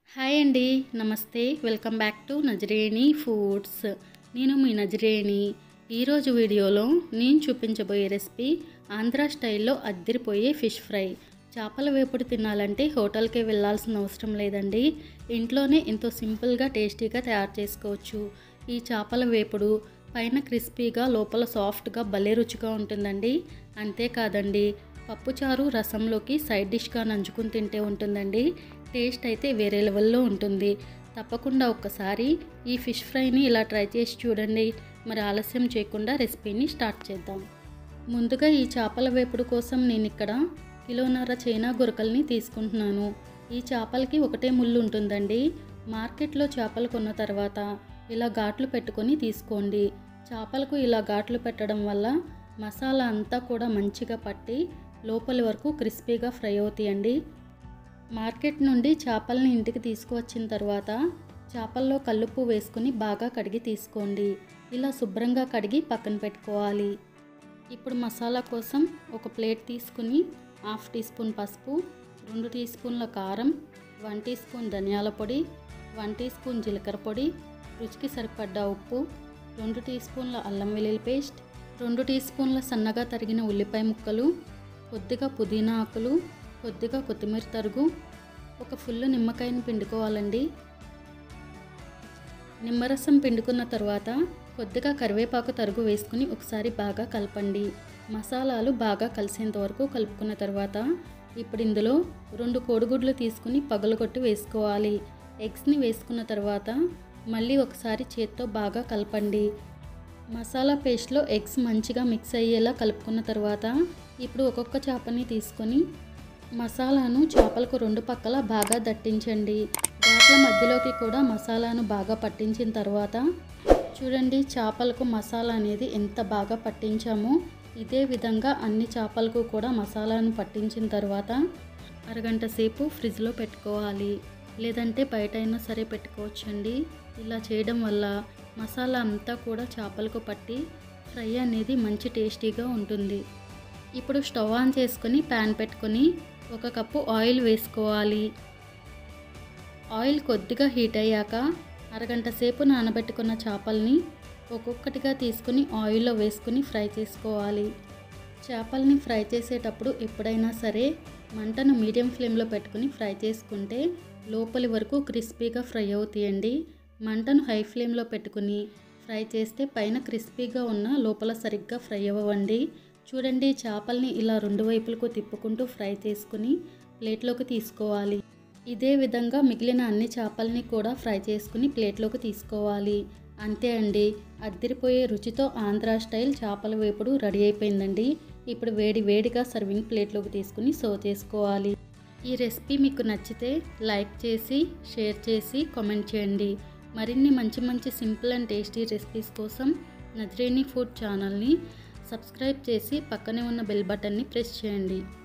Hi అండి, నమస్తే. Welcome back to Nazareni foods. నేను మీ నజరేణి. ఈరోజు వీడియోలో నేను చూపించబోయే రెసిపీ ఆంధ్ర స్టైల్లో అద్దిరిపోయే ఫిష్ ఫ్రై. చేపల వేపుడు తినాలంటే హోటల్కే వెళ్ళాల్సిన అవసరం లేదండి. ఇంట్లోనే ఎంతో సింపుల్గా టేస్టీగా తయారు చేసుకోవచ్చు. ఈ చేపల వేపుడు పైన క్రిస్పీగా లోపల సాఫ్ట్గా భలే రుచిగా ఉంటుందండి. అంతేకాదండి, పప్పుచారు రసంలోకి సైడ్ డిష్గా నంచుకుని తింటే ఉంటుందండి. టేస్ట్ అయితే వేరే లెవెల్లో ఉంటుంది. తప్పకుండా ఒక్కసారి ఈ ఫిష్ ఫ్రైని ఇలా ట్రై చేసి చూడండి. మరి ఆలస్యం చేయకుండా రెసిపీని స్టార్ట్ చేద్దాం. ముందుగా ఈ చేపల వేపుడు కోసం నేను ఇక్కడ 1.5 కిలోల చైనా గురకల్ని తీసుకుంటున్నాను. ఈ చేపలకి ఒకటే ముళ్ళు ఉంటుందండి. మార్కెట్లో చేపలు కొన్న తర్వాత ఇలా ఘాట్లు పెట్టుకొని తీసుకోండి. చేపలకు ఇలా ఘాట్లు పెట్టడం వల్ల మసాలా అంతా కూడా మంచిగా పట్టి లోపలి వరకు క్రిస్పీగా ఫ్రై అవుతాయండి. మార్కెట్ నుండి చేపల్ని ఇంటికి తీసుకువచ్చిన తర్వాత చేపల్లో కల్లుప్పు వేసుకుని బాగా కడిగి తీసుకోండి. ఇలా శుభ్రంగా కడిగి పక్కన పెట్టుకోవాలి. ఇప్పుడు మసాలా కోసం ఒక ప్లేట్ తీసుకుని 1/2 టీ స్పూన్ పసుపు, 2 టీ స్పూన్ల కారం, 1 టీ స్పూన్ ధనియాల పొడి, 1 టీ స్పూన్ జీలకర్ర పొడి, రుచికి సరిపడ్డ ఉప్పు, 2 టీ స్పూన్ల అల్లం వెల్లుల్లి పేస్ట్, 2 టీ స్పూన్ల సన్నగా తరిగిన ఉల్లిపాయ ముక్కలు, కొద్దిగా పుదీనా ఆకులు, కొద్దిగా కొత్తిమీర తరుగు, ఒక ఫుల్ నిమ్మకాయని పిండుకోవాలండి. నిమ్మరసం పిండుకున్న తర్వాత కొద్దిగా కరివేపాకు తరుగు వేసుకుని ఒకసారి బాగా కలపండి. మసాలాలు బాగా కలిసేంత వరకు కలుపుకున్న తర్వాత ఇప్పుడు ఇందులో 2 కోడిగుడ్లు తీసుకుని పగలగొట్టి వేసుకోవాలి. ఎగ్స్ని వేసుకున్న తర్వాత మళ్ళీ ఒకసారి చేత్తో బాగా కలపండి. మసాలా పేస్ట్లో ఎగ్స్ మంచిగా మిక్స్ అయ్యేలా కలుపుకున్న తర్వాత ఇప్పుడు ఒక్కొక్క చేపని తీసుకొని మసాలాను చేపలకు 2 పక్కల బాగా దట్టించండి. ఘాట్ల మధ్యలోకి కూడా మసాలాను బాగా పట్టించిన తర్వాత చూడండి, చేపలకు మసాలా అనేది ఎంత బాగా పట్టించామో ఇదే విధంగా అన్ని చేపలకు కూడా మసాలాను పట్టించిన తర్వాత అరగంట సేపు ఫ్రిడ్జ్లో పెట్టుకోవాలి. లేదంటే బయట అయినా సరే పెట్టుకోవచ్చండి. ఇలా చేయడం వల్ల మసాలా అంతా కూడా చేపలకు పట్టి ఫ్రై అనేది మంచి టేస్టీగా ఉంటుంది. ఇప్పుడు స్టవ్ ఆన్ చేసుకొని ప్యాన్ పెట్టుకొని 1 కప్పు ఆయిల్ వేసుకోవాలి. ఆయిల్ కొద్దిగా హీట్ అయ్యాక అరగంట సేపు నానబెట్టుకున్న చేపల్ని ఒక్కొక్కటిగా తీసుకుని ఆయిల్లో వేసుకుని ఫ్రై చేసుకోవాలి. చేపల్ని ఫ్రై చేసేటప్పుడు ఎప్పుడైనా సరే మంటను మీడియం ఫ్లేమ్లో పెట్టుకుని ఫ్రై చేసుకుంటే లోపలి వరకు క్రిస్పీగా ఫ్రై అవుతాయండి. మంటను హై ఫ్లేమ్లో పెట్టుకుని ఫ్రై చేస్తే పైన క్రిస్పీగా ఉన్న లోపల సరిగ్గా ఫ్రై అవ్వండి. చూడండి, చేపల్ని ఇలా 2 వైపులకు తిప్పుకుంటూ ఫ్రై చేసుకుని ప్లేట్లోకి తీసుకోవాలి. ఇదే విధంగా మిగిలిన అన్ని చేపల్ని కూడా ఫ్రై చేసుకుని ప్లేట్లోకి తీసుకోవాలి. అంతే అండి, అద్దిరిపోయే రుచితో ఆంధ్ర స్టైల్ చేపల వేపుడు రెడీ అయిపోయిందండి. ఇప్పుడు వేడిగా సర్వింగ్ ప్లేట్లోకి తీసుకుని సర్వ్ చేసుకోవాలి. ఈ రెసిపీ మీకు నచ్చితే లైక్ చేసి, షేర్ చేసి, కామెంట్ చేయండి. మరిన్ని మంచి సింపుల్ అండ్ టేస్టీ రెసిపీస్ కోసం నజరేణి ఫుడ్ ఛానల్ని సబ్స్క్రైబ్ చేసి పక్కనే ఉన్న బెల్ బటన్ని ప్రెస్ చేయండి.